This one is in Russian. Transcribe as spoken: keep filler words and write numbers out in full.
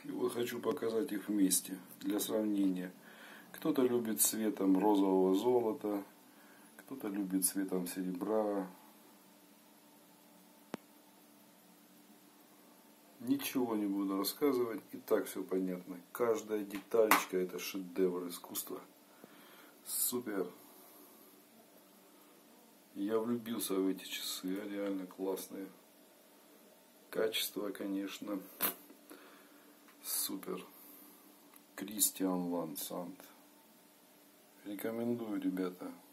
И вот хочу показать их вместе для сравнения. Кто-то любит цветом розового золота, кто-то любит цветом серебра. Ничего не буду рассказывать, и так все понятно. Каждая деталечка — это шедевр искусства. Супер. Я влюбился в эти часы, реально классные. Качество, конечно, супер. Кристиан Ван Сант. Рекомендую, ребята.